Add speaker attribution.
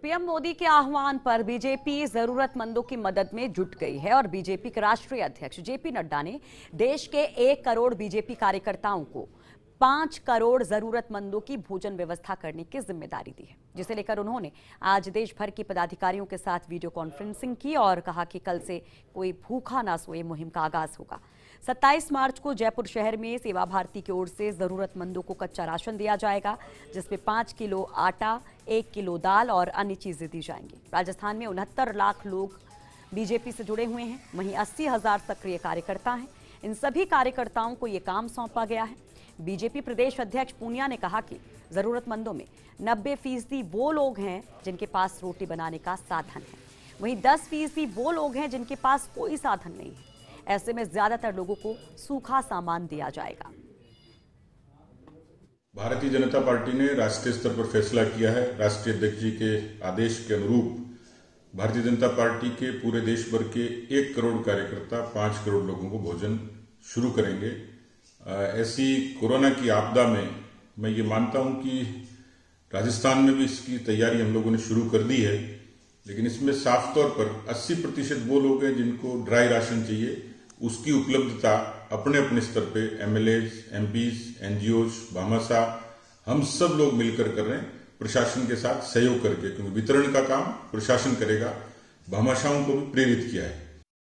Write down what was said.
Speaker 1: PM Modi के आह्वान पर बीजेपी जरूरतमंदों की मदद में जुट गई है और बीजेपी के राष्ट्रीय अध्यक्ष जेपी नड्डा ने देश के 1 करोड़ बीजेपी कार्यकर्ताओं को 5 करोड़ जरूरतमंदों की भोजन व्यवस्था करने की जिम्मेदारी दी है, जिसे लेकर उन्होंने आज देश भर के पदाधिकारियों के साथ वीडियो कॉन्फ्रेंसिंग की और कहा कि कल से कोई भूखा ना सोए मुहिम का आगाज होगा। 27 मार्च को जयपुर शहर में सेवा भारती की ओर से जरूरतमंदों को कच्चा राशन दिया जाएगा, जिसमें 5 किलो आटा, 1 किलो दाल और अन्य चीजें दी जाएंगी। राजस्थान में 69 लाख लोग बीजेपी से जुड़े हुए हैं, वहीं 80,000 सक्रिय कार्यकर्ता हैं। इन सभी कार्यकर्ताओं को ये काम सौंपा गया है। बीजेपी प्रदेश अध्यक्ष पूनिया ने कहा कि जरूरतमंदों में 90% वो लोग हैं जिनके पास रोटी बनाने का साधन है, वहीं 10% वो लोग हैं जिनके पास कोई साधन नहीं है। ऐसे में ज्यादातर लोगों को सूखा सामान दिया जाएगा।
Speaker 2: भारतीय जनता पार्टी ने राष्ट्रीय स्तर पर फैसला किया है। राष्ट्रीय अध्यक्ष जी के आदेश के अनुरूप भारतीय जनता पार्टी के पूरे देश भर के 1 करोड़ कार्यकर्ता 5 करोड़ लोगों को भोजन शुरू करेंगे। ऐसी कोरोना की आपदा में मैं ये मानता हूं कि राजस्थान में भी इसकी तैयारी हम लोगों ने शुरू कर दी है, लेकिन इसमें साफ तौर पर 80% वो लोग हैं जिनको ड्राई राशन चाहिए। उसकी उपलब्धता अपने अपने स्तर पे एमएलएज, एमपीज, एनजीओज, भामाशाह हम सब लोग मिलकर कर रहे हैं, प्रशासन के साथ सहयोग करके, क्योंकि वितरण का काम प्रशासन करेगा। भामाशाहों को भी प्रेरित किया है।